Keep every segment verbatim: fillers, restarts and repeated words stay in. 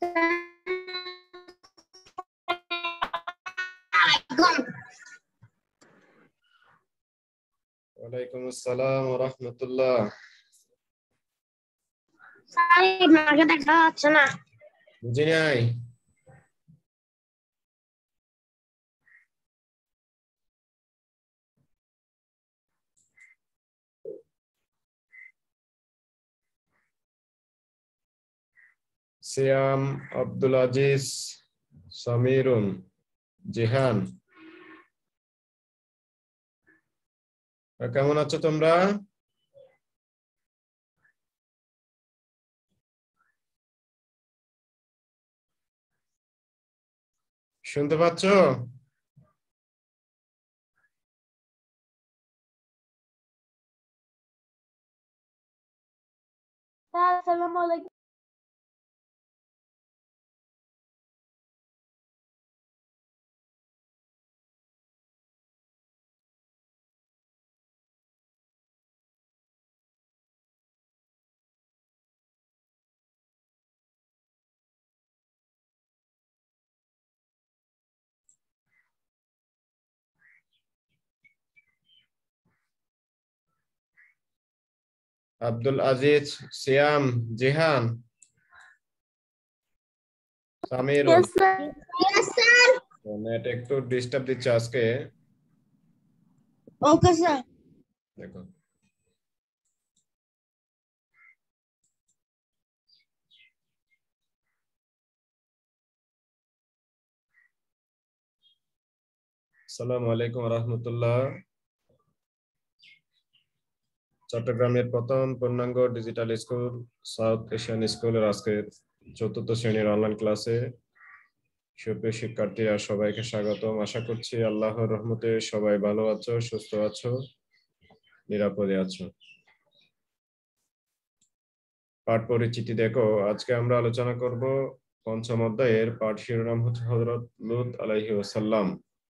ওয়ালাইকুম আসসালাম ওয়া রাহমাতুল্লাহ। স্যার আপনাকে দেখা যাচ্ছে না। বুঝি নাই। সিয়াম, আব্দুল আজিজ, সামিরুন, জিহান, কেমন আছো তোমরা? শুনতে পাচ্ছ? আসসালামু আলাইকুম। আব্দুল আজিজ, সিয়াম, জিহান, সামিরুন। নেট একটু ডিস্টার্ব দিচ্ছে আজকে। Okay sir. দেখো আসসালামু আলাইকুম ওয়া রাহমাতুল্লাহ। চট্টগ্রামের প্রথম পূর্ণাঙ্গ ডিজিটাল স্কুল সাউথ এশিয়ান স্কুলের আজকের চতুর্থ শ্রেণীর অনলাইন ক্লাসে সুপ্রিয় শিক্ষার্থীরা সবাইকে স্বাগতম। আশা করছি আল্লাহর রহমতে সবাই ভালো আছো, সুস্থ আছো, নিরাপদে আছো। পাঠ পরিচিতি দেখো, আজকে আমরা আলোচনা করব পঞ্চম অধ্যায়ের পাঠ শিরোনাম হচ্ছে হযরত লূত আলাইহি ওয়াসাল্লাম।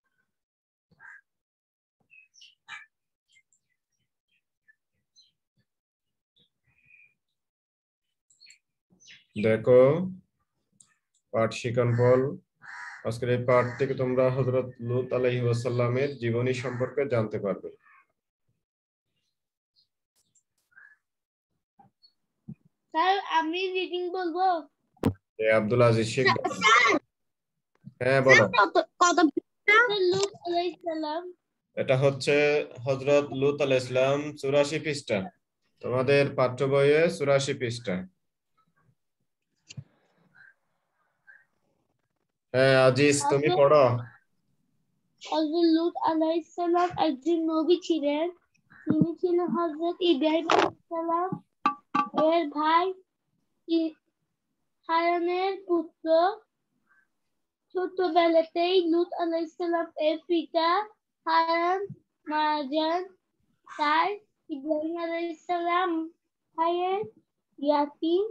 দেখো পাঠ শিখন ফল। আজকের এই পাঠ থেকে তোমরা হযরত লূত আলাইহি ওয়াসাল্লামের জীবনী সম্পর্কে জানতে পারবে। স্যার আমি রিডিং বলবো। এ আব্দুল আজিজ শেখ। হ্যাঁ বলো। কত লূত আলাইহিস সালাম। এটা হচ্ছে হযরত লূত আলাইহিস সালাম চুরাশি পৃষ্ঠা। তোমাদের পাঠ্য বইয়ে চুরাশি পৃষ্ঠা। হ্যাঁ আজিজ তুমি পড়ো। হযরত লূত আলাইহিস সালাম একজন নবী ছিলেন। তিনি ছিলেন হযরত ইব্রাহিম আলাইহিস সালাম এর ভাই হারানের পুত্র। ছোটবেলাতেই লূত আলাইহিস সালাম এর পিতা হারান মারা যান। তাই ইব্রাহিম আলাইহিস সালাম ভাইয়ের ইয়াতীম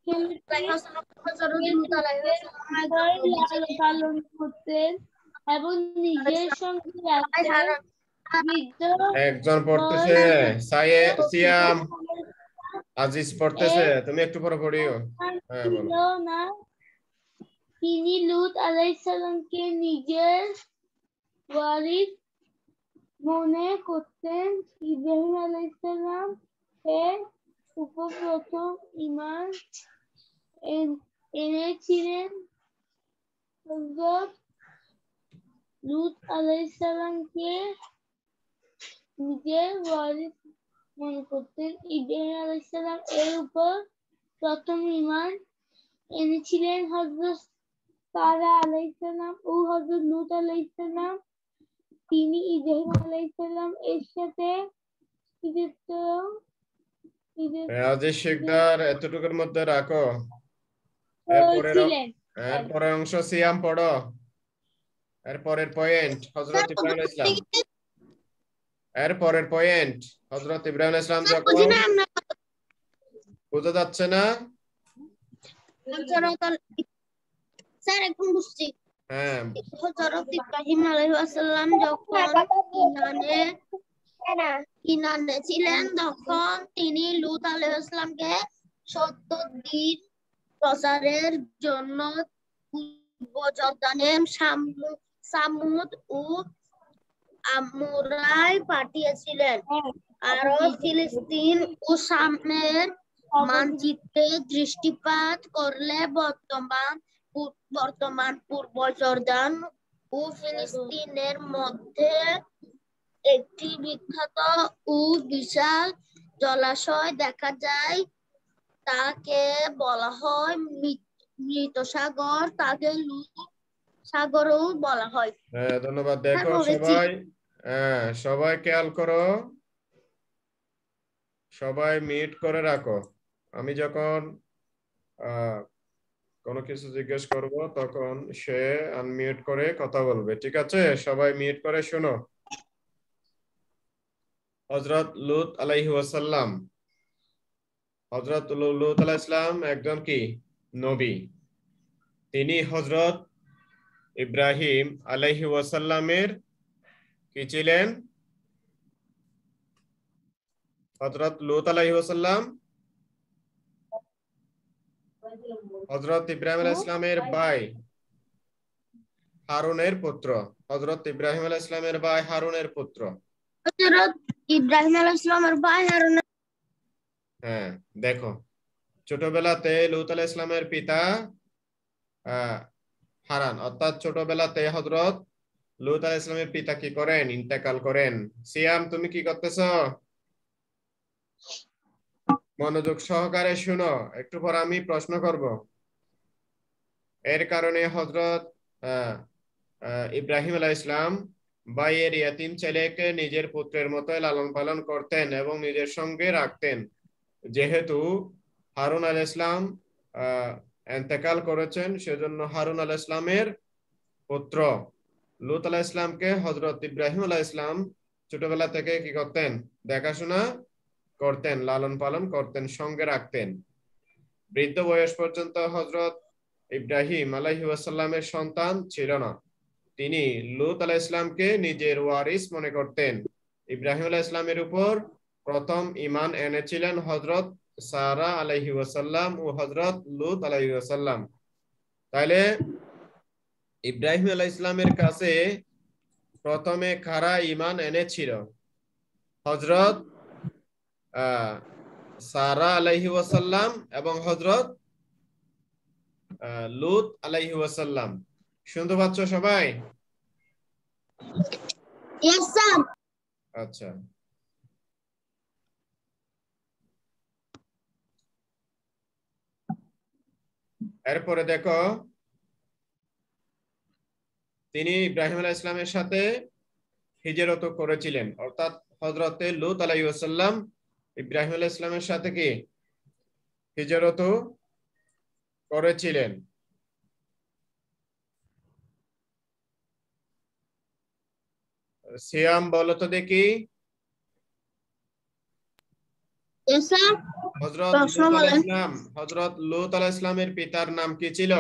পালন করতেন এবং নিজের সঙ্গে রাখতেন। একজন পড়তেছে সিয়াম, আজিজ পড়তেছে, তুমি একটু পরে পড়িও। হ্যাঁ বলো। না তিনি লূত আলাইহিস সালামকে নিজের ওয়ারিস মনে করতেন। ইব্রাহিম আলাইহিস সালাম এর উপর প্রথম ঈমান এনেছিলেন। হযরত লূত আলাইহিস সালামকে নিজের ওয়ারিস মনে করতেন। ইব্রাহিম আলাইহিস সালাম এর উপর প্রথম ঈমান এনেছিলেন হযরত সারা আলাইহিস সালাম ও হযরত লূত আলাইহিস সালাম। তিনি ইব্রাহিম আলাইহিস সালাম এর সাথে আজিজ শেখদার এতটুকুর মধ্যে রাখো। এরপরের এরপরের অংশ সিয়াম পড়ো। এরপরের পয়েন্ট হযরত ইব্রাহিম আলাইহিস সালাম। এরপরের পয়েন্ট হযরত ইব্রাহিম আলাইহিস সালাম যখন বোঝা যাচ্ছে না স্যার এখন বুঝছি। হ্যাঁ হযরত ইব্রাহিম আলাইহিস সালাম যখন কিনানে কিনানে ছিলেন তখন তিনি লূত আলাইহিস সালামকে সত্তর দিন প্রচারের জন্য পূর্ব জর্দানের সামুদ ও আমুরায় পাঠিয়েছিলেন। আরব, ফিলিস্তিন ও শামের মানচিত্রে দৃষ্টিপাত করলে বর্তমান বর্তমান পূর্ব জর্দান ও ফিলিস্তিনের মধ্যে একটি বিখ্যাত ও বিশাল জলাশয় দেখা যায়। তাকে বলা হয় মৃত সাগর, তাকে লুত সাগরও বলা হয়। হ্যাঁ, ধন্যবাদ। দেখো সবাই, হ্যাঁ সবাই খেয়াল করো, সবাই মিউট করে রাখো। আমি যখন আহ কোনো কিছু জিজ্ঞেস করব তখন সে আনমিউট করে কথা বলবে, ঠিক আছে? সবাই মিউট করে শোনো। হযরত লূত আলাইহি ওয়াসাল্লাম, হযরত লূত আলাইহিস সালাম একজন কি নবী। তিনি হযরত ইব্রাহিম আলাইহি ওয়াসাল্লামের কি ছিলেন? হযরত লূত আলাইহি ওয়াসাল্লাম হযরত ইব্রাহিম আলাইহিস সালামের ভাই হারুনের পুত্র। হযরত ইব্রাহিম আলাইহিস সালামের ভাই হারুনের পুত্র। হযরত ইব্রাহিম আলাইহিস সালামের ভাই হারুন। হ্যাঁ, দেখো ছোটবেলাতে লূত আলাইহিস সালামের পিতা হারান, অর্থাৎ ছোটবেলাতে হযরত লূত আলাইহিস সালামের পিতা কি করেন? ইন্তেকাল করেন। সিয়াম, তুমি কি করতেছো? মনোযোগ সহকারে শুনো, একটু পর আমি প্রশ্ন করব। এর কারণে হযরত ইব্রাহিম আলাইহিস সালাম ভাইয়ের ইয়াতিম ছেলেকে নিজের পুত্রের মতো লালন পালন করতেন এবং নিজের সঙ্গে রাখতেন। যেহেতু হারুন আলাইহিস সালাম আহ ইন্তেকাল করেছেন, সেজন্য হারুন আলাইহিস সালামের পুত্র লূত আলাইহিস সালামকে হযরত ইব্রাহিম আলাইহিস সালাম ছোটবেলা থেকে কি করতেন? দেখাশোনা করতেন, লালন পালন করতেন, সঙ্গে রাখতেন। বৃদ্ধ বয়স পর্যন্ত হযরত ইব্রাহিম আলাইহিস সালামের সন্তান ছিল না। তিনি লূত আলাইহিস সালামকে নিজের ওয়ারিস মনে করতেন। ইব্রাহিম আলাইহিস সালামের উপর প্রথম ঈমান এনেছিলেন হযরত সারা আলাইহিস সালাম ও হযরত লূত আলাইহিস সালাম। তাইলে ইব্রাহিম আলাইহিস সালামের কাছে প্রথমে কারা ঈমান এনেছিল? হযরত আহ সারা আলাইহিস সালাম এবং হযরত লূত আলাইহিস সালাম। শুনতে পাচ্ছ সবাই? Yes sir. আচ্ছা, এরপরে দেখো তিনি ইব্রাহিম আলাইহিস সালামের সাথে হিজরত করেছিলেন, অর্থাৎ হযরতে লূত আলাইহিস সালাম ইব্রাহিম আলাইহিস সালামের সাথে কি হিজরত করেছিলেন। সিয়াম বলো তো দেখি। Yes sir. হযরত লূত আলাইহিস সালাম হযরত লূত আলাইহিস সালামের পিতার নাম কি ছিল?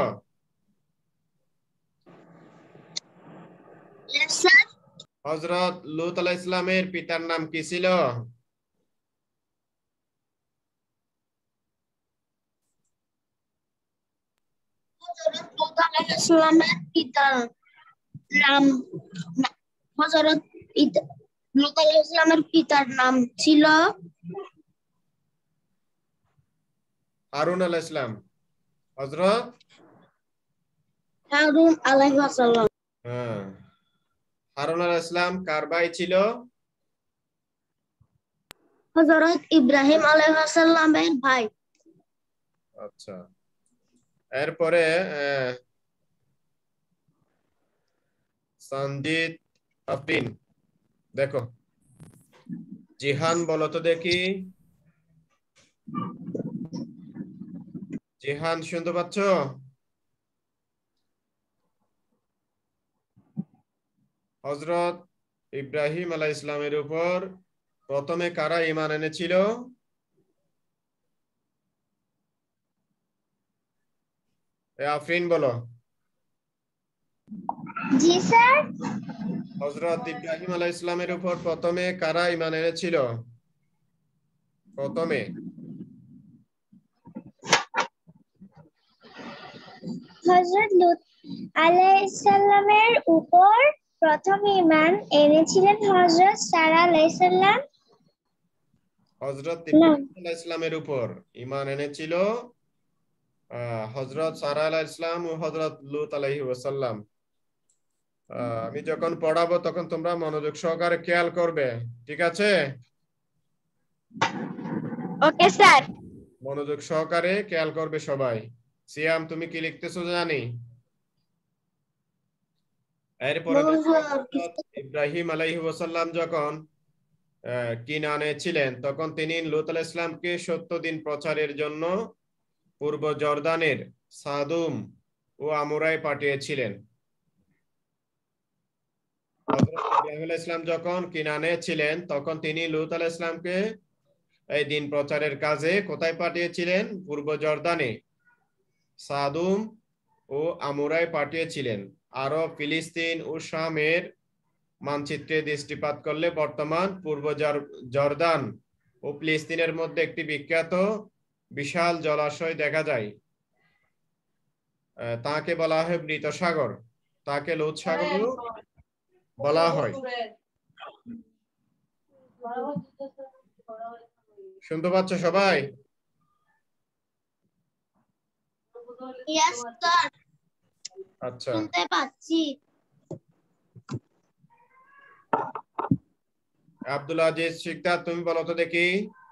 Yes sir. হযরত লূত আলাইহিস সালামের পিতার নাম কি ছিল? হযরত লূত আলাইহিস সালামের পিতার নাম হযরত লূত আলাইহিস সালামের পিতার নাম ছিল হারুন আলাইহিস সালাম। হযরত হারুন আলাইহিস সালাম। হ্যাঁ, হারুন আলাইহিস সালাম কার ভাই ছিল? হযরত ইব্রাহিম আলাইহিস সালামের ভাই। আচ্ছা, এরপরে সঞ্জিত আফরিন, দেখো জিহান বলো তো দেখি। জিহান শুনতে পাচ্ছ? হযরত ইব্রাহিম আলাইহিস সালামের উপর প্রথমে কারা ঈমান এনেছিল? এ আফরিন বলো। জি স্যার। হযরত ইব্রাহিম আলাইহিস সালামের উপর প্রথমে কারা ঈমান এনেছিল? প্রথমে হযরত লূত আলাইহিস সালামের উপর প্রথম ঈমান এনেছিলেন হযরত সারা আলাইহিস সালাম। হযরত ইব্রাহিম আলাইহিস সালামের উপর ঈমান এনেছিল হযরত সারা আলাইহিস সালাম ও হযরত লূত আলাইহি ওয়াসাল্লাম। আমি যখন পড়াবো তখন তোমরা মনোযোগ সহকারে খেয়াল করবে, ঠিক আছে? Okay sir. মনোযোগ সহকারে খেয়াল করবে সবাই। সিয়াম তুমি কি লিখতেছো জানি? এরপরে দেখো হযরত ইব্রাহিম আলাইহি ওয়াসাল্লাম যখন কিনানে ছিলেন তখন তিনি লূত আলাইহিস সালামকে সত্তর দিন প্রচারের জন্য পূর্ব জর্দানের সাদুম ও আমুরায় পাঠিয়েছিলেন। হযরত ইব্রাহিম আলাইহিস সালাম যখন কিনানে ছিলেন তখন তিনি লূত আলাইহিস সালামকে এই দিন প্রচারের কাজে কোথায় পাঠিয়েছিলেন? পূর্ব জর্দানে সাদুম ও আমুরায় পাঠিয়েছিলেন। আরব, ফিলিস্তিন ও শামের মানচিত্রে দৃষ্টিপাত করলে বর্তমান পূর্ব জর্দান ও ফিলিস্তিনের মধ্যে একটি বিখ্যাত বিশাল জলাশয় দেখা যায়। তাকে বলা হয় মৃত সাগর, তাকে লোত সাগরও বলা হয়। শুনতে পাচ্ছ সবাই? Yes sir. আচ্ছা, শুনতে পাচ্ছি। আব্দুল আজিজ শিকদার তুমি বলো তো দেখি,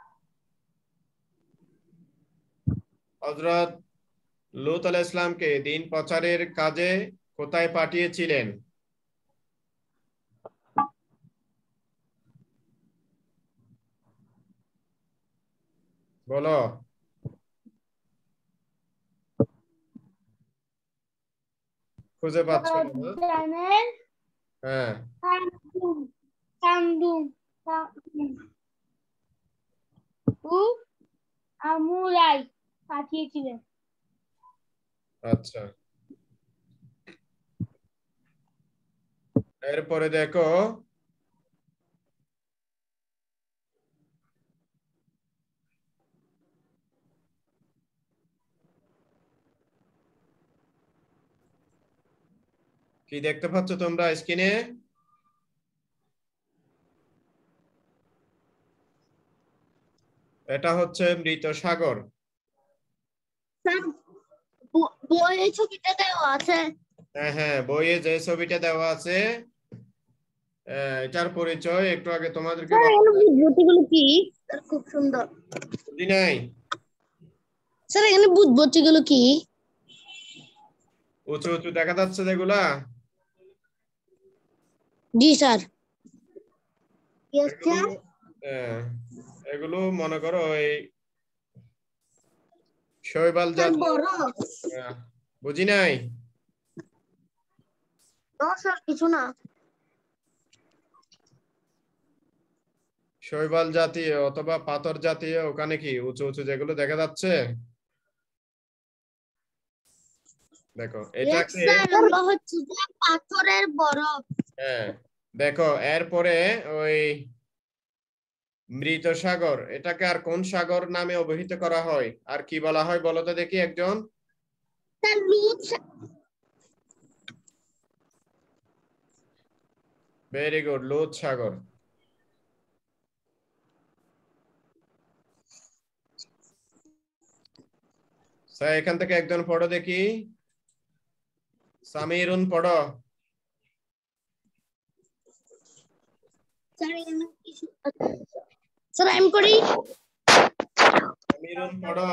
হযরত লূত আলাইহিস সালামকে দিন প্রচারের কাজে কোথায় পাঠিয়েছিলেন? বলো। খুঁজে পাচ্ছ না? জর্দানের হ্যাঁ, সাদুম সাদুম ও আমুরায় পাঠিয়েছিলেন। আচ্ছা। এরপরে দেখো কি দেখতে পাচ্ছ তোমরা স্ক্রিনে? এটা হচ্ছে মৃত সাগর। স্যার বইয়ে ছবিটা দেওয়া আছে। হ্যাঁ হ্যাঁ, বইয়ে যে ছবিটা দেওয়া আছে এটার পরিচয় একটু আগে তোমাদেরকে বুদ্ধবতীগুলো কি? স্যার খুব সুন্দর। বুঝি নাই। স্যার এখানে বুদ্ধবতীগুলো কি? উঁচু উঁচু দেখা যাচ্ছে যেগুলা? জি স্যার। এগুলো এগুলো মনে করো ওই শৈবাল জাতীয়। বুঝি নাই। স্যার কিছু না। শৈবাল জাতীয় অথবা পাথর জাতীয়, ওখানে কি উঁচু উঁচু যেগুলো দেখা যাচ্ছে দেখো এটাকে হচ্ছে যে পাথরের বরফ। হ্যাঁ দেখো, এরপরে ওই মৃত সাগর এটাকে আর কোন সাগর নামে অভিহিত করা হয় আর কি বলা হয় বলো তো দেখি একজন? ভেরি গুড, লূত সাগর। এখান থেকে একজন পড়ো দেখি, সামিরুন পড়ো। স্যার আমি করি। সামিরুন পড়ো।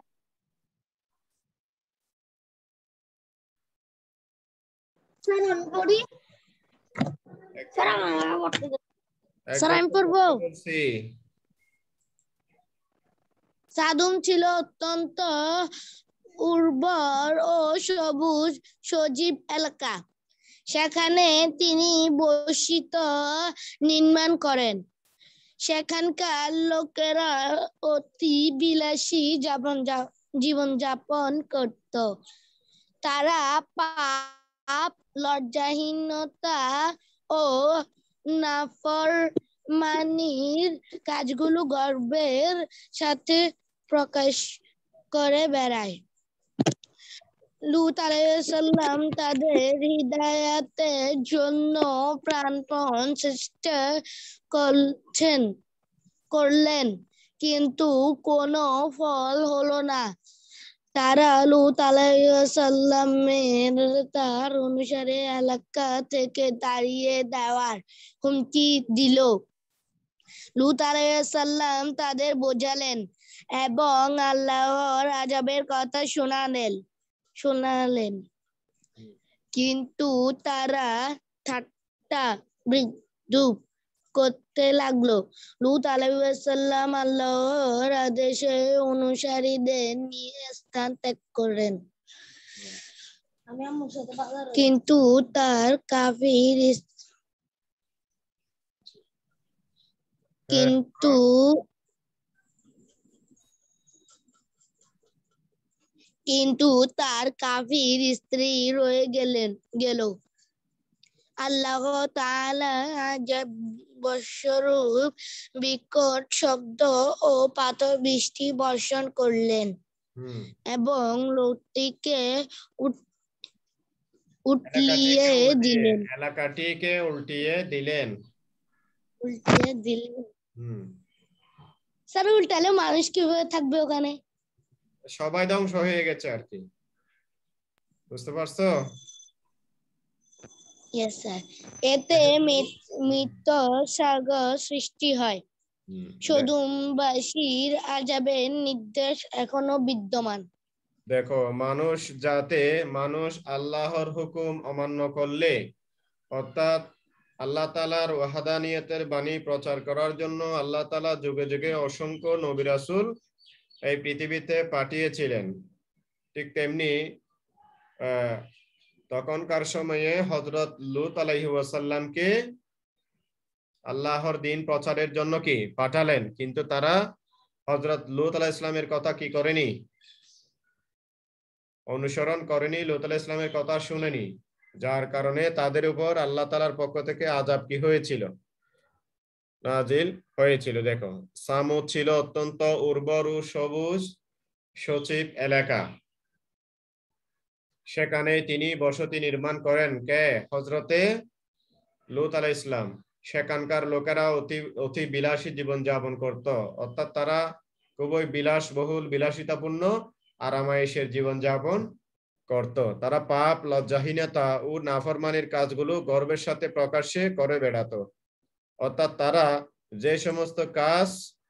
স্যার আমি করি। স্যার আমার পড়তে দাও। স্যার আমি পড়বো। সাদুম ছিল অত্যন্ত উর্বর ও সবুজ সজীব এলাকা। সেখানে তিনি বসতি নির্মাণ করেন। সেখানকার লোকেরা অতি বিলাসী জীবন জীবন যাপন করত। তারা পাপ, লজ্জাহীনতা ও নাফরমানির কাজগুলো গর্বের সাথে প্রকাশ করে বেড়ায়। লূত আলাইহিস সালাম তাদের হিদায়াতের জন্য প্রাণপণ চেষ্টা করছেন করলেন কিন্তু কোনো ফল হলো না। তারা লূত আলাইহিস সালামের তার অনুসারে এলাকা থেকে তাড়িয়ে দেওয়ার হুমকি দিল। লূত আলাইহিস সালাম তাদের বোঝালেন এবং আল্লাহর আযাবের কথা শোনালেন শোনালেন কিন্তু তারা ঠাট্টা বিদ্রূপ করতে লাগলো। লূত আলাইহিস সালাম আল্লাহর আদেশে অনুসারীদের নিয়ে স্থান ত্যাগ করেন কিন্তু তার কাফির কিন্তু কিন্তু তার কাফির স্ত্রী রয়ে গেলেন গেল। আল্লাহ তাআলা আযাব বর্ষরূপ বিকট শব্দ ও পাথর বৃষ্টি বর্ষণ করলেন এবং লূতকে উল্টিয়ে দিলেন এলাকাটিকে উল্টিয়ে দিলেন উল্টিয়ে দিলেন স্যার উল্টালে মানুষ কিভাবে থাকবে ওখানে? সবাই ধ্বংস হয়ে গেছে আর কি, বুঝতে পারছো? Yes sir. এতে মৃত্যু সাগর সৃষ্টি হয়। সদুমবাসীর আযাবের নির্দেশ এখনো বিদ্যমান। দেখো, মানুষ যাতে মানুষ আল্লাহর হুকুম অমান্য করলে অর্থাৎ আল্লাহ তাআলার ওয়াহদানিয়তের বাণী প্রচার করার জন্য আল্লাহ তাআলা যুগে যুগে অসংখ্য নবী রাসূল এই পৃথিবীতে পাঠিয়েছিলেন। ঠিক তেমনি আহ তখনকার সময়ে হযরত লূত আলাইহিস সালামকে আল্লাহর দ্বীন প্রচারের জন্য কি পাঠালেন, কিন্তু তারা হযরত লূত আলাইহিস সালামের কথা কি করেনি, অনুসরণ করেনি, লূত আলাইহিস সালামের কথা শুনেনি, যার কারণে তাদের উপর আল্লাহ তাআলার পক্ষ থেকে আযাব কি হয়েছিল, নাজিল হয়েছিল। দেখো, সামুদ ছিল অত্যন্ত উর্বর ও সবুজ সচিব এলাকা, সেখানে তিনি বসতি নির্মাণ করেন কে? হযরতে লূত আলাইহিস সালাম। সেখানকার লোকেরা অতি অতি বিলাসী জীবন যাপন করত, অর্থাৎ তারা খুবই বিলাসবহুল বিলাসিতাপূর্ণ আরামায়েশের জীবন যাপন করত। তারা পাপ, লজ্জাহীনতা ও নাফরমানির কাজগুলো গর্বের সাথে প্রকাশ্যে করে বেড়াতো। অর্থাৎ তারা যে সমস্ত কাজ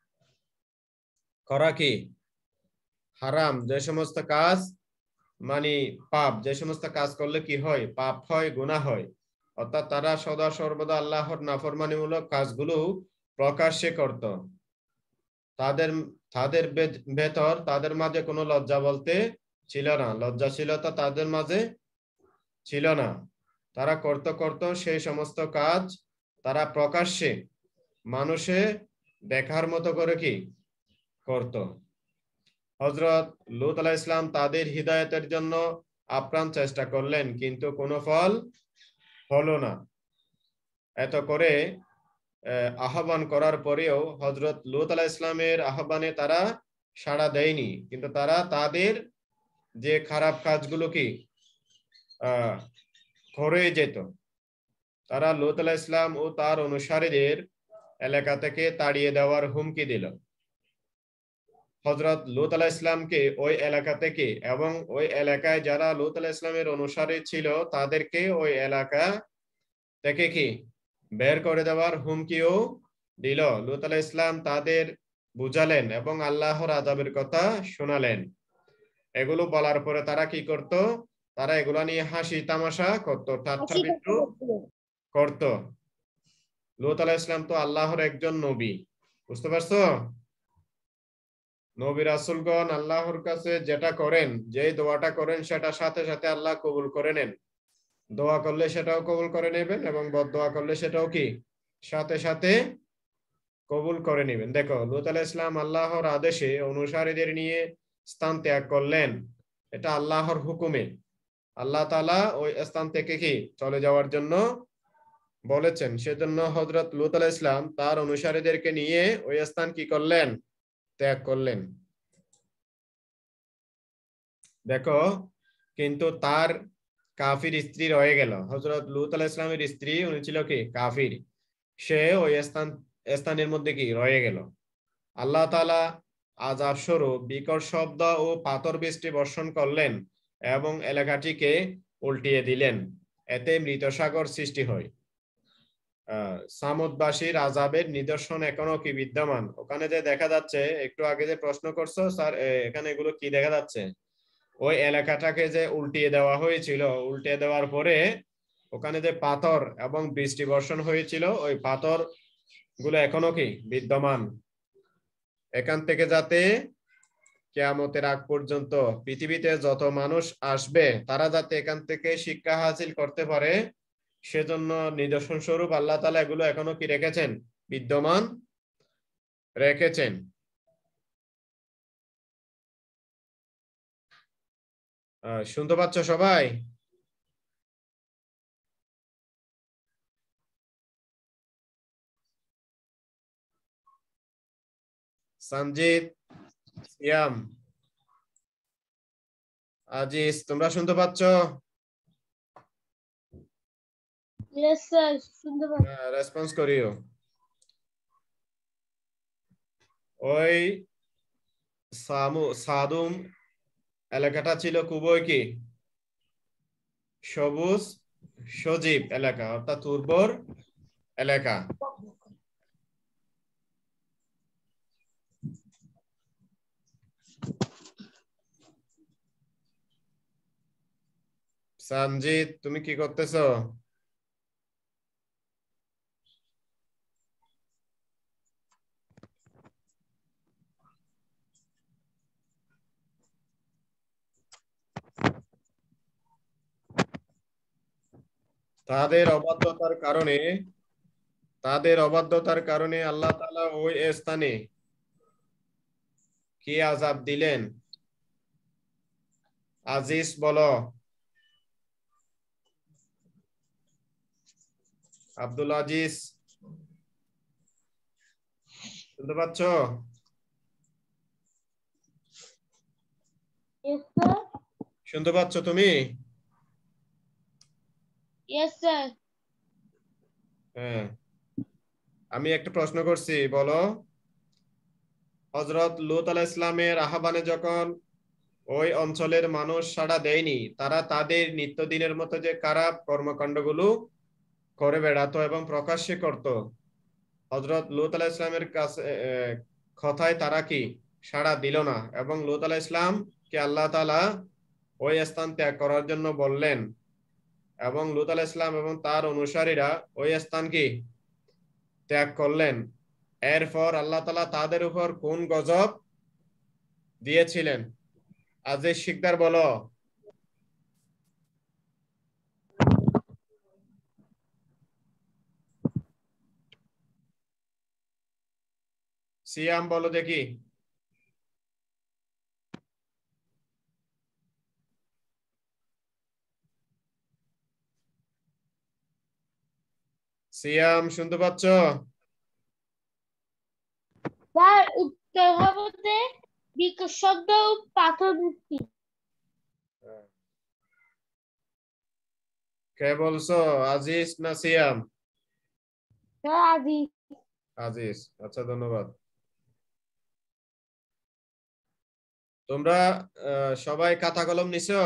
করা কি হারাম, যে সমস্ত কাজ মানে পাপ, যে সমস্ত কাজ করলে কি হয়, পাপ হয়, গুনাহ হয়, অর্থাৎ তারা সদা সর্বদা আল্লাহর নাফরমানিমূলক কাজগুলো প্রকাশ্যে করত। তাদের তাদের ভেতর তাদের মাঝে কোনো লজ্জা বলতে ছিল না, লজ্জাশীলতা তাদের মাঝে ছিল না। তারা করতে করত সেই সমস্ত কাজ তারা প্রকাশ্যে মানুষে দেখার মতো করে কি করত। হযরত লূত আলাইহিস সালাম তাদের হিদায়াতের জন্য আপ্রাণ চেষ্টা করলেন কিন্তু কোনো ফল হলো না। এত করে আহ্বান করার পরেও হযরত লূত আলাইহিস সালামের আহ্বানে তারা সাড়া দেয়নি, কিন্তু তারা তাদের যে খারাপ কাজগুলো কি আহ করে যেত। তারা লূত আলাইহিস সালাম ও তার অনুসারীদের এলাকা থেকে তাড়িয়ে দেওয়ার হুমকি দিল। হযরত লূত আলাইহিস সালামকে ওই এলাকা থেকে এবং ওই এলাকায় যারা লূত আলাইহিস সালামের অনুসারী ছিল তাদেরকে ওই এলাকা থেকে কি বের করে দেওয়ার হুমকিও দিল। লূত আলাইহিস সালাম তাদের বুঝালেন এবং আল্লাহর আযাবের কথা শোনালেন। এগুলো বলার পরে তারা কি করত? তারা এগুলা নিয়ে হাসি তামাশা করত, ঠাট্টা বিদ্রূপ করত। লূত আলাইহিস সালাম তো আল্লাহর একজন নবী, বুঝতে পারছো? নবী রাসূলগণ আল্লাহর কাছে যেটা করেন, যেই দোয়াটা করেন সেটা সাথে সাথে আল্লাহ কবুল করে নেন। দোয়া করলে সেটাও কবুল করে নেবেন এবং বদদোয়া করলে সেটাও কি সাথে সাথে কবুল করে নেবেন। দেখো, লূত আলাইহিস সালাম আল্লাহর আদেশে অনুসারীদের নিয়ে স্থান ত্যাগ করলেন, এটা আল্লাহর হুকুমে। আল্লাহ তাআলা ওই স্থান থেকে কি চলে যাওয়ার জন্য বলেছেন, সেজন্য হযরত লূত আলাইহিস সালাম তার অনুসারীদেরকে নিয়ে ওই স্থান কি করলেন? ত্যাগ করলেন। দেখো, কিন্তু তার কাফির স্ত্রী রয়ে গেল। হযরত লূত আলাইহিস সালামের স্ত্রী উনি ছিল কি কাফির, সে ওই স্থান স্থানের মধ্যে কি রয়ে গেল। আল্লাহ তাআলা আযাব স্বরূপ বিকট শব্দ ও পাথর বৃষ্টি বর্ষণ করলেন এবং এলাকাটিকে উল্টিয়ে দিলেন, এতে মৃত সাগর সৃষ্টি হয়। আহ সামুদবাসীর আযাবের নিদর্শন এখনো কি বিদ্যমান? ওখানে যে দেখা যাচ্ছে, একটু আগে যে প্রশ্ন করছো স্যার, এখানে এগুলো কি দেখা যাচ্ছে? ওই এলাকাটাকে যে উল্টিয়ে দেওয়া হয়েছিল, উল্টিয়ে দেওয়ার পরে ওখানে যে পাথর এবং বৃষ্টি বর্ষণ হয়েছিল, ওই পাথর গুলো এখনো কি বিদ্যমান। এখান থেকে যাতে কিয়ামতের আগ পর্যন্ত পৃথিবীতে যত মানুষ আসবে তারা যাতে এখান থেকে শিক্ষা হাসিল করতে পারে, সেজন্য নিদর্শন স্বরূপ আল্লাহ তাআলা এগুলো এখনো কি রেখেছেন, বিদ্যমান রেখেছেন। আহ শুনতে পাচ্ছ সবাই? সঞ্জিত, সিয়াম, আজিজ, তোমরা শুনতে পাচ্ছ? ইয়েস স্যার, শুনতে পাচ্ছি। রেসপন্স করিও। ওই সামু সাদুম এলাকাটা ছিল খুবই কি সবুজ সজীব এলাকা, অর্থাৎ উর্বর এলাকা। সঞ্জিত, তুমি কি করতেছো? তাদের অবাধ্যতার কারণে তাদের অবাধ্যতার কারণে আল্লাহ তাআলা ওই স্থানে কি আযাব দিলেন? আজিজ বলো, আব্দুল আজিজ, শুনতে পাচ্ছ? Yes sir. শুনতে পাচ্ছ তুমি? Yes sir. হ্যাঁ, আমি একটা প্রশ্ন করছি, বলো। হযরত লূত আলাইহিস সালামের আহ্বানে যখন ওই অঞ্চলের মানুষ সাড়া দেয়নি, তারা তাদের নিত্যদিনের মতো যে খারাপ কর্মকাণ্ডগুলো করে বেড়াতো এবং প্রকাশ্যে করত, হযরত লূত আলাইহিস সালামের কাছে আহ, কথায় তারা কি সাড়া দিল না, এবং লূত আলাইহিস সালাম কে আল্লাহ তাআলা ওই স্থান ত্যাগ করার জন্য বললেন, এবং লূত আলাইহিস সালাম এবং তার অনুসারীরা ওই স্থান কি ত্যাগ করলেন। এরপর আল্লাহ তাআলা তাদের উপর কোন গজব দিয়েছিলেন? আজিজ শিকদার বলো। সিয়াম বলো দেখি। সিয়াম, শুনতে পাচ্ছ? স্যার, উত্তর হবে বিকট শব্দ ও পাথর বৃষ্টি। কে বলছো, আজিজ না সিয়াম? স্যার আজি। আজিজ, আচ্ছা, ধন্যবাদ। তোমরা আহ, সবাই খাতা কলম নিছো?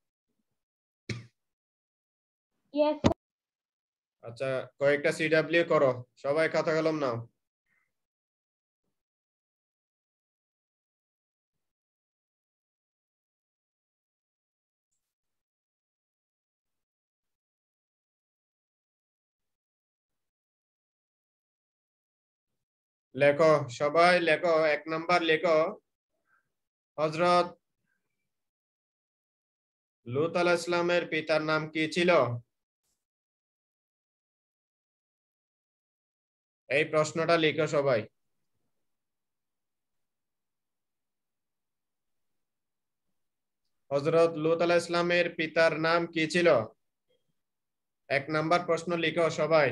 ইয়েস। আচ্ছা, কয়েকটা সিডাব্লিউ করো, সবাই খাতা কলম নাও। লেখো, সবাই লেখো, এক নাম্বার লেখো, হযরত লূত আলাইহিস সালামের পিতার নাম কি ছিল? এই প্রশ্নটা লিখো সবাই। হযরত লূত আলাইহিস সালামের পিতার নাম কি ছিল? এক নাম্বার প্রশ্ন লিখো সবাই।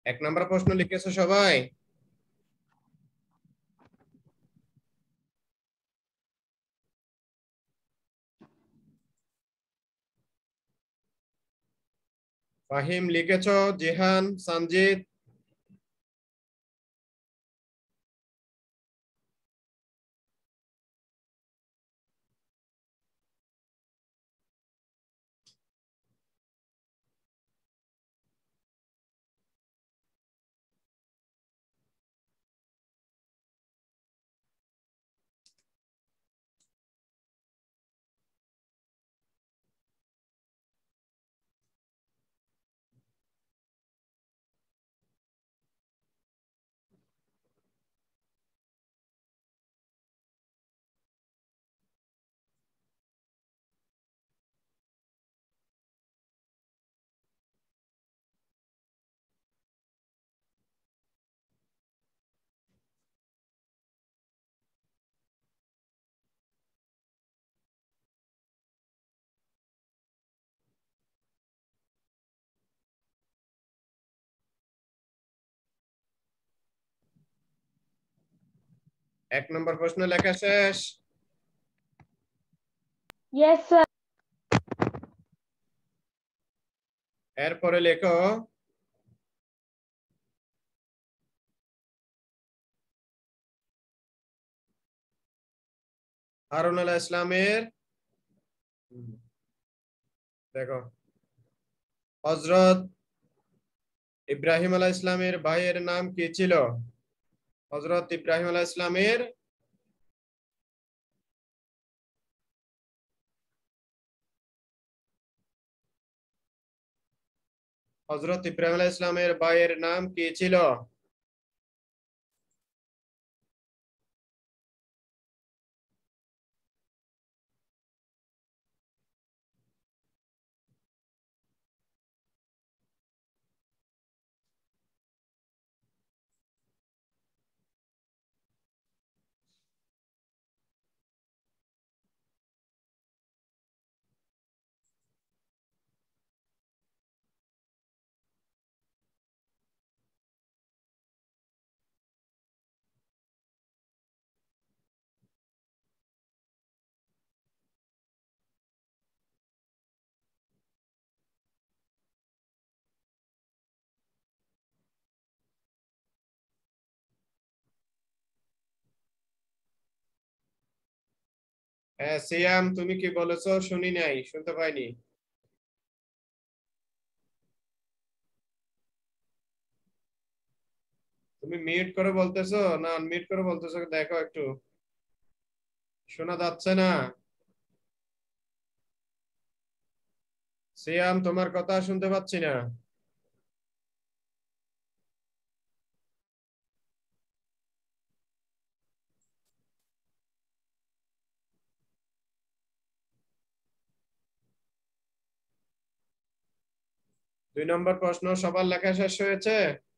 এক নম্বর প্রশ্ন লিখেছো সবাই? ফাহিম লিখেছো, জিহান, সঞ্জিত? এক নম্বর প্রশ্ন লেখা শেষ? Yes, sir. এরপরে লেখো হারুন আলাইহিস ইসলামের, দেখো, হযরত ইব্রাহিম আলাইহিস ইসলামের ভাইয়ের নাম কি ছিল? হযরত ইব্রাহিম আলাইহিস ইসলামের হযরত ইব্রাহিম আলাইহিস ইসলামের ভাইয়ের নাম কি ছিল? হ্যাঁ সিয়াম, তুমি কি বলেছো? শুনি নাই, শুনতে পাইনি। তুমি মিউট করে বলতেছো না আনমিউট করে বলতেছো, দেখো একটু, শোনা যাচ্ছে না। সিয়াম, তোমার কথা শুনতে পাচ্ছি না। দুই নম্বর প্রশ্ন সবার লেখা শেষ হয়েছে?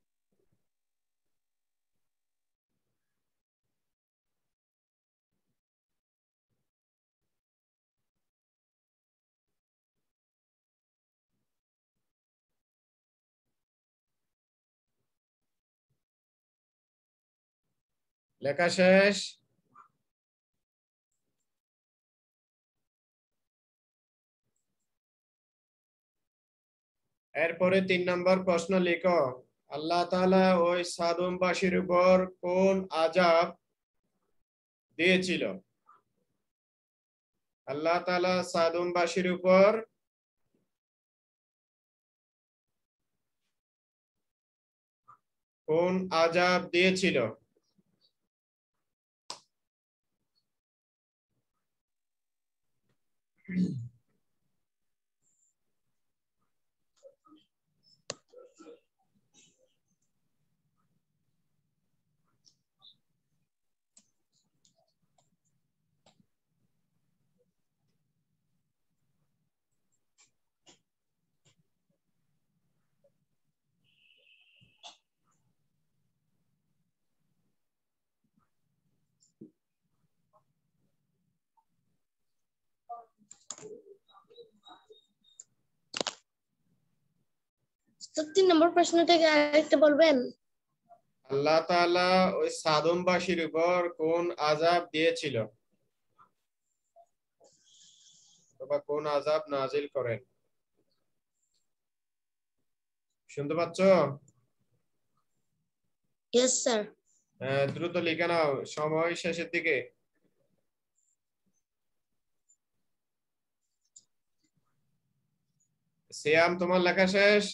লেখা শেষ? এরপরে তিন নম্বর প্রশ্ন লিখো, আল্লাহ তাআলা ওই সাদমবাসীর উপর কোন আযাব দিয়েছিল? আল্লাহ তাআলা সাদমবাসীর উপর কোন আযাব দিয়েছিল? তিন নম্বর প্রশ্ন থেকে আরেকটা বলবেন? আল্লাহ তাআলা ওই সাদমবাসীর উপর কোন আযাব দিয়েছিল অথবা কোন আযাব নাজিল করেন? শুনতে পাচ্ছ? Yes sir. আহ, দ্রুত লিখে নাও, সময় শেষের দিকে। সিয়াম, তোমার লেখা শেষ?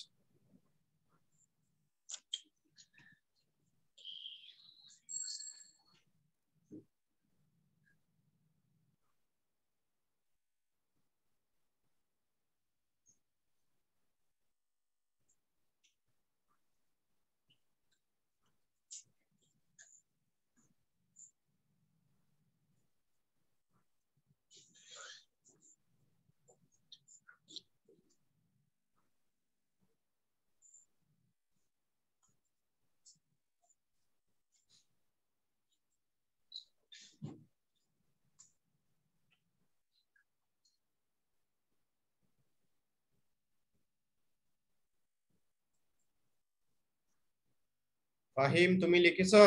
ফাহিম, তুমি লিখেছো?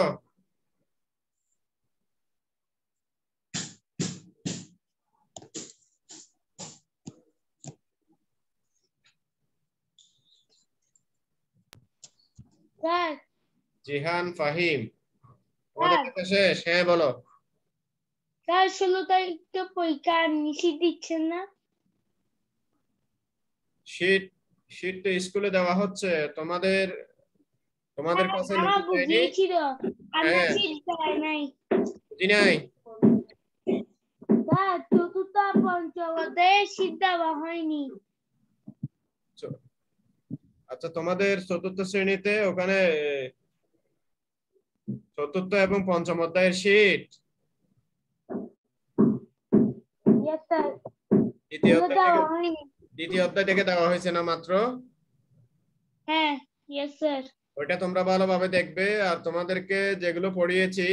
স্যার জিহান, ফাহিম, তোমাদের লেখা শেষ? হ্যাঁ বলো। স্যার ষোলো তারিখে পরীক্ষা নিশ্চিত দিচ্ছেন না? শীট শীট তো স্কুলে দেওয়া হচ্ছে, তোমাদের তোমাদের কাছে আমার নোটিশ দেয়নি? বুঝিয়েছিল, আমার হ্যাঁ, শীত দেয় নাই। বুঝি নাই। স্যার চতুর্থ আর পঞ্চম অধ্যায়ে শীত দেওয়া হয়নি। চ- আচ্ছা, তোমাদের চতুর্থ শ্রেণীতে ওখানে চতুর্থ এবং পঞ্চম অধ্যায়ের শীট ইয়েস স্যার, দ্বিতীয় এগুলো অধ্যায় থেকে দেওয়া হয়নি। দ্বিতীয় অধ্যায় থেকে দেওয়া হয়েছে না মাত্র? হ্যাঁ ইয়েস স্যার। ওইটা তোমরা ভালোভাবে দেখবে, আর তোমাদেরকে যেগুলো পড়িয়েছি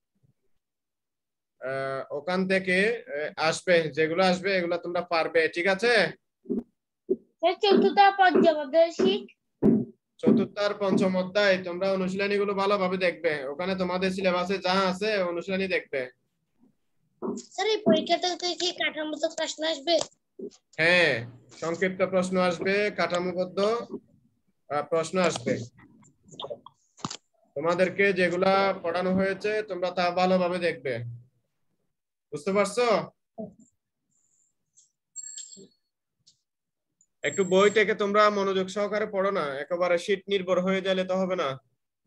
আহ, ওখান থেকে আহ, আসবে, যেগুলো আসবে এগুলো তোমরা পারবে, ঠিক আছে? স্যার চতুর্থ আর পঞ্চম অধ্যায়ের শীত। চতুর্থ আর পঞ্চম অধ্যায় তোমরা অনুশীলনী গুলো ভালোভাবে দেখবে, ওখানে তোমাদের সিলেবাসে যা আছে অনুশীলনী দেখবে। স্যার এই পরীক্ষাটা কি কাঠামোগত প্রশ্ন আসবে? হ্যাঁ, সংক্ষিপ্ত প্রশ্ন আসবে, কাঠামোবদ্ধ আহ, প্রশ্ন আসবে। তোমাদেরকে যেগুলা পড়ানো হয়েছে তোমরা তা ভালোভাবে দেখবে, বুঝতে পারছো? একটু বই থেকে তোমরা মনোযোগ সহকারে পড়ো না, একেবারে শীট নির্ভর হয়ে গেলে তো হবে না।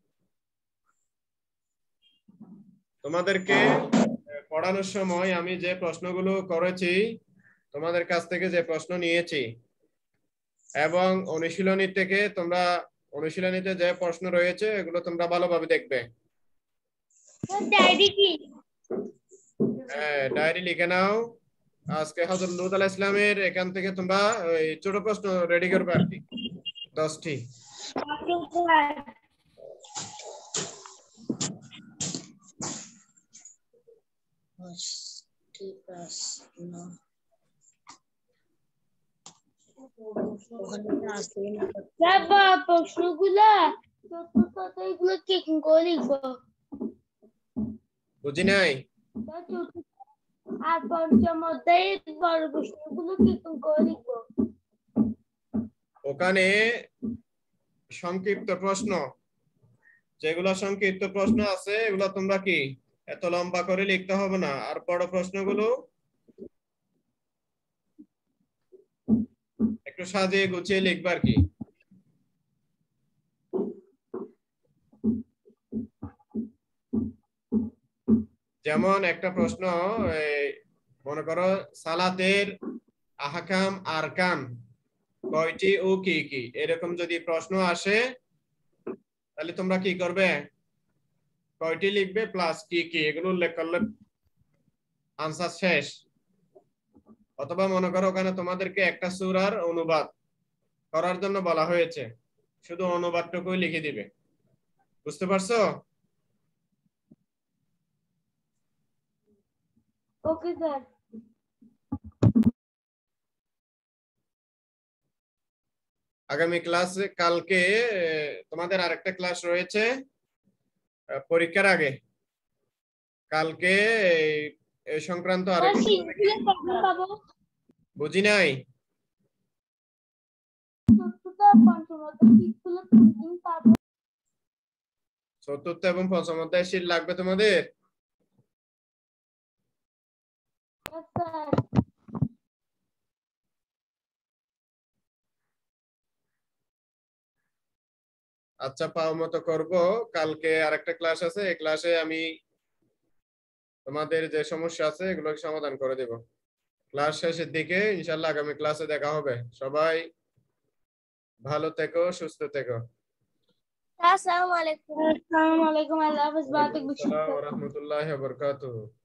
তোমাদেরকে আহ, পড়ানোর সময় আমি যে প্রশ্নগুলো করেছি, তোমাদের কাছ থেকে যে প্রশ্ন নিয়েছি, এবং অনুশীলনী থেকে তোমরা অনুশীলনীতে যে প্রশ্ন রয়েছে এগুলো তোমরা ভালোভাবে দেখবে। স্যার ডায়েরি কি? হ্যাঁ, ডায়েরি লিখে নাও। আজকে হযরত লূত আলাইহিস সালামের এখান থেকে তোমরা ওই ছোট প্রশ্ন রেডি করবে আর কি, দশটি। Okay sir. স্যার বা প্রশ্নগুলা চতুর্থ অধ্যায়গুলো চেক করে লিখবো। বুঝি নাই। স্যার চতুর্থ আর পঞ্চম অধ্যায়ের বড় প্রশ্নগুলো চেক করে লিখবো। ওখানে সংক্ষিপ্ত প্রশ্ন, যেগুলো সংক্ষিপ্ত প্রশ্ন আছে এগুলো তোমরা কি এত লম্বা করে লিখতে হবে না, আর বড় প্রশ্নগুলো একটু সাজিয়ে গুছিয়ে লিখবে আর কি। যেমন একটা প্রশ্ন, এই মনে করো সালাতের আহকাম আরকান কয়টি ও কি কি, এরকম যদি প্রশ্ন আসে তাহলে তোমরা কি করবে? কয়টি লিখবে প্লাস কি কি, এগুলো উল্লেখ করলে আনসার শেষ। অথবা মনে করো ওখানে তোমাদেরকে একটা সূরার অনুবাদ করার জন্য বলা হয়েছে, শুধু অনুবাদটুকুই লিখে দিবে, বুঝতে পারছো? Okay sir. আগামী ক্লাসে কালকে তোমাদের আরেকটা ক্লাস রয়েছে পরীক্ষার আগে। কালকে এই সংক্রান্ত আরেকটা পাবো বুঝি নাই। চতুর্থ এবং পঞ্চম অধ্যায় শীট লাগবে তোমাদের? আচ্ছা, পাও মতো করবো। কালকে আরেকটা ক্লাস আছে, এই ক্লাসে আমি তোমাদের যে সমস্যা আছে এগুলোকে সমাধান করে দেব। ক্লাস শেষের দিকে ইনশাল্লাহ আগামী ক্লাসে দেখা হবে। সবাই ভালো থেকো, সুস্থ থেকো। আসসালামু আলাইকুম। আসসালামু আলাইকুম। আল্লাহ হাফেজ। ভালো থাকবেন। ওয়া রাহমাতুল্লাহি ওয়া বারাকাতুহু।